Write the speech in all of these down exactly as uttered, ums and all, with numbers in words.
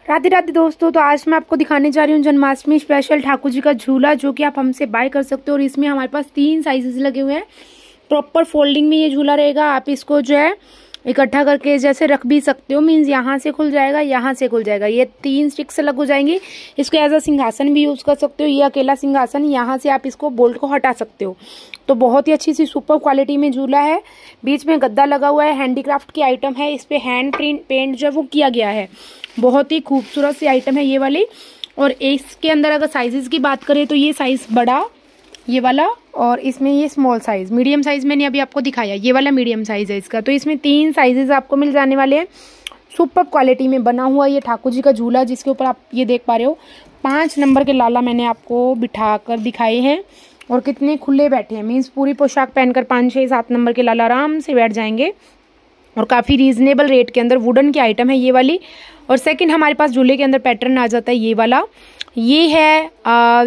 राधे राधे दोस्तों, तो आज मैं आपको दिखाने जा रही हूँ जन्माष्टमी स्पेशल ठाकुर जी का झूला, जो कि आप हमसे बाय कर सकते हो। और इसमें हमारे पास तीन साइजेस लगे हुए हैं। प्रॉपर फोल्डिंग में ये झूला रहेगा। आप इसको जो है इकट्ठा करके जैसे रख भी सकते हो, मीन्स यहाँ से खुल जाएगा, यहाँ से खुल जाएगा। ये तीन स्टिक्स अलग हो जाएंगी। इसको एज अ सिंहासन भी यूज कर सकते हो। ये अकेला सिंहासन, यहाँ से आप इसको बोल्ट को हटा सकते हो। तो बहुत ही अच्छी सी सुपर क्वालिटी में झूला है। बीच में गद्दा लगा हुआ है, हैंडीक्राफ्ट की आइटम है। इस पे हैंड प्रिंट पेंट जो है वो किया गया है। बहुत ही खूबसूरत सी आइटम है ये वाली। और इसके अंदर अगर साइजेस की बात करें तो ये साइज बड़ा, ये वाला, और इसमें ये स्मॉल साइज, मीडियम साइज मैंने अभी आपको दिखाया, ये वाला मीडियम साइज है इसका। तो इसमें तीन साइजेस आपको मिल जाने वाले हैं। सुपर क्वालिटी में बना हुआ ये ठाकुर जी का झूला, जिसके ऊपर आप ये देख पा रहे हो पांच नंबर के लाला मैंने आपको बिठा कर दिखाए हैं। और कितने खुले बैठे हैं, मीन्स पूरी पोशाक पहनकर पाँच छः सात नंबर के लाला आराम से बैठ जाएंगे। और काफ़ी रीजनेबल रेट के अंदर वुडन की आइटम है ये वाली। और सेकंड हमारे पास झूले के अंदर पैटर्न आ जाता है ये वाला। ये है आ,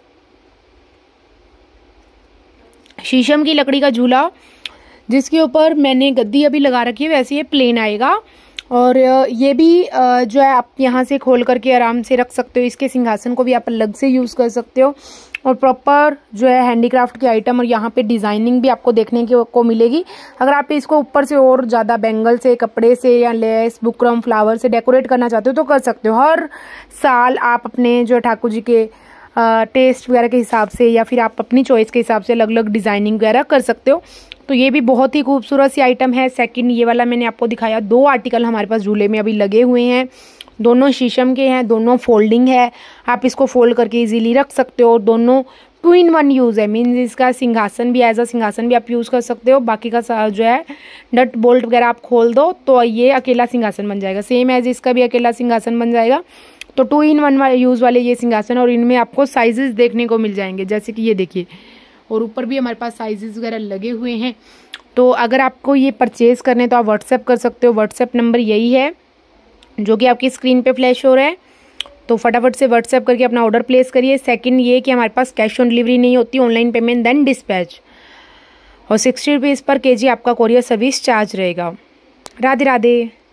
शीशम की लकड़ी का झूला, जिसके ऊपर मैंने गद्दी अभी लगा रखी है। वैसे ये प्लेन आएगा। और ये भी जो है आप यहाँ से खोल करके आराम से रख सकते हो। इसके सिंहासन को भी आप अलग से यूज़ कर सकते हो। और प्रॉपर जो है हैंडीक्राफ्ट की आइटम, और यहाँ पे डिजाइनिंग भी आपको देखने की को मिलेगी। अगर आप इसको ऊपर से और ज़्यादा बैंगल से, कपड़े से या लेस, बुकरम, फ्लावर से डेकोरेट करना चाहते हो तो कर सकते हो। हर साल आप अपने जो ठाकुर जी के टेस्ट वगैरह के हिसाब से, या फिर आप अपनी चॉइस के हिसाब से अलग अलग डिजाइनिंग वगैरह कर सकते हो। तो ये भी बहुत ही खूबसूरत सी आइटम है। सेकंड ये वाला मैंने आपको दिखाया। दो आर्टिकल हमारे पास झूले में अभी लगे हुए हैं। दोनों शीशम के हैं, दोनों फोल्डिंग है। आप इसको फोल्ड करके इजीली रख सकते हो। दोनों टू इन वन यूज़ है, मीन्स इसका सिंहासन भी एज अ सिंहासन भी आप यूज़ कर सकते हो। बाकी का जो है नट बोल्ट वगैरह आप खोल दो तो ये अकेला सिंहासन बन जाएगा। सेम एज इसका भी अकेला सिंहासन बन जाएगा। तो टू इन वन यूज़ वाले ये सिंहासन, और इनमें आपको साइजेस देखने को मिल जाएंगे, जैसे कि ये देखिए। और ऊपर भी हमारे पास साइजेस वगैरह लगे हुए हैं। तो अगर आपको ये परचेज करने तो आप व्हाट्सएप कर सकते हो। व्हाट्सएप नंबर यही है जो कि आपकी स्क्रीन पे फ्लैश हो रहा है। तो फटाफट से व्हाट्सएप करके अपना ऑर्डर प्लेस करिए। सेकंड ये कि हमारे पास कैश ऑन डिलीवरी नहीं होती, ऑनलाइन पेमेंट देन डिस्पैच। और सिक्सटी रुपीज़ पर केजी आपका कोरियर सर्विस चार्ज रहेगा। राधे राधे।